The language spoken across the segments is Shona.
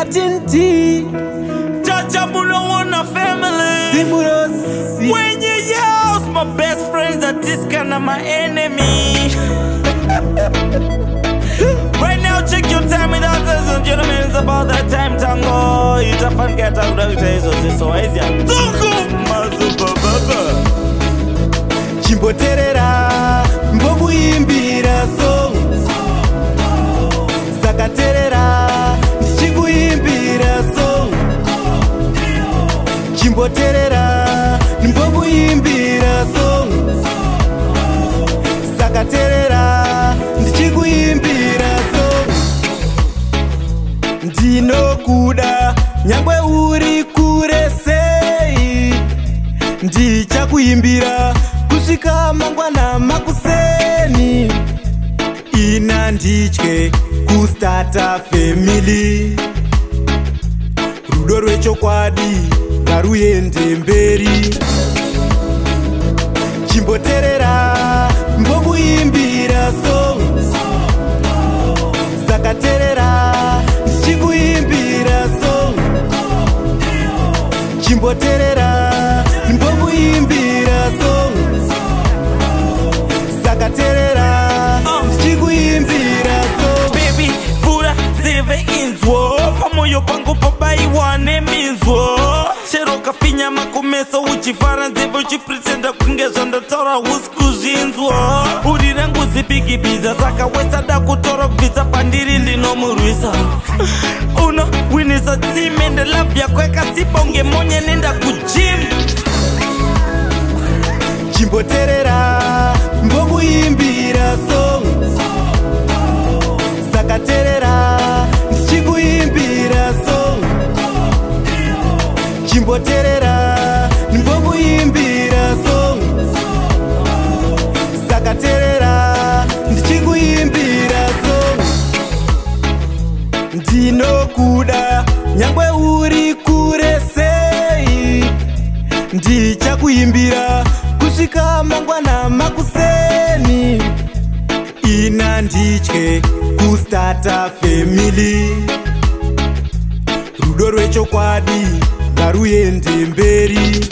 Latin T. Chacha Mulo want a family. Simuros. When you yell, my best friends are this kind of my enemy. Right now, check your time, ladies and gentlemen. It's about that time tango. It's a fun get out of the so easy. Tango, Baba. Chimboterera, mbogu imbira song. Sakaterera, chigu imbira song. Chimboterera, mbogu imbira song. Sakaterera, chigu imbira song. Ndino kuda, nyangwe uri kure sei. Ndicha kuimbira kusvika mangwana makuseni. Ina ndiche kustata family. Rudo rwechokwadi ngaruende mberi. Chimboterera mbogu imbira song. Sakaterera ndichikuimbira song. Chimboterera mbogu imbira song. Sakaterera ndichikuimbira song. Baby, fura zeve inzwo pamoyo pangu pabai wane minzwo chero kafinya makumeso uchifara nzeve uchipretenda kunge zvandatora husikuzvinzwo uri rangu zibigibiza saka wesada kutora kubvisa pandiri ndinomurwisa uno winisa tsime ndelabhu yako yakasipa unge monye nenda kujim. Chimboterera mbogu imbira song. Sakaterera ndichikuimbira song. Chimboterera mbogu imbira song. Sakaterera ndichikuimbira song. Ndinokuda nyangwe uri kure sei. Ndichakuimbira kusvika mangwana makuseni. Ina ndiche kustata family. Rudo rwechokwadi ngaruende mberi.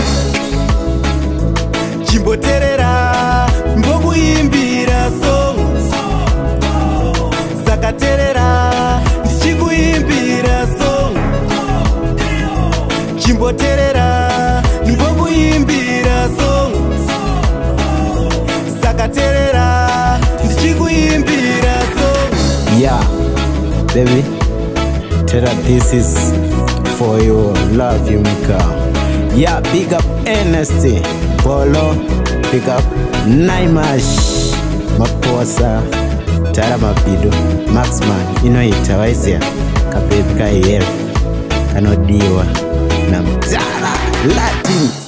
Chimboterera mbogu imbira song. Sakaterera ndichikuimbira song. Chimboterera mbogu imbira song. Sakaterera ndichikuimbira song. Yeah, baby, Terra, this is for you, love you, Mika. Yeah, big up NST, Polo, big up Naimash, Maposa, Tara Mapido, Maxman, inoita waisia, kapepika yel, kanodiwa, na mtara, Latin.